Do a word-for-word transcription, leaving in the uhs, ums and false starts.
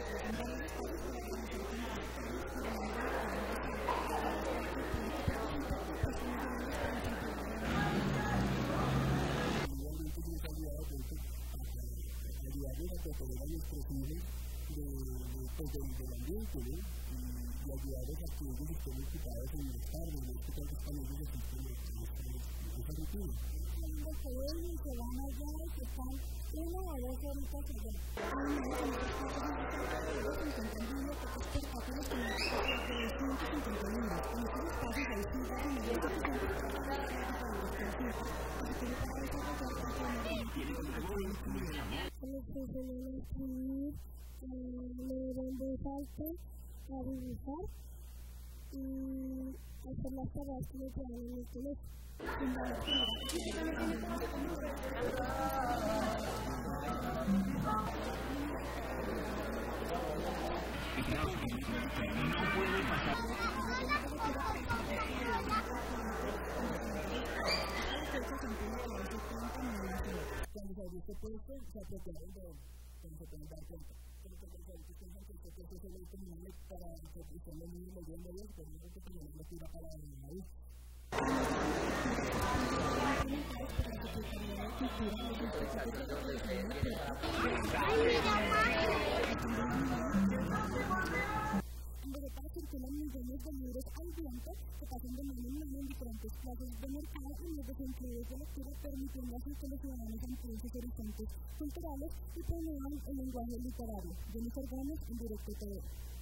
a dibujar y hacer las tareas que me quedan en el colegio. No puede pasar. Cuando se abrió este puesto, se apropiaron de como se pueden dar cuenta. Pero que los adultos piensan que este puesto es solo disponible para que estén los niños leyendo bien, pero no es que tenemos una tira para el adulto. En Bogotá circulan millones de libros al viento que pasan de mano en mano en diferentes plazas de mercado y medios de incluidos de lectura, permitiendo así que los ciudadanos amplíen sus horizontes culturales y promuevan el lenguaje literario. Jennifer Gómez, en Directo T V.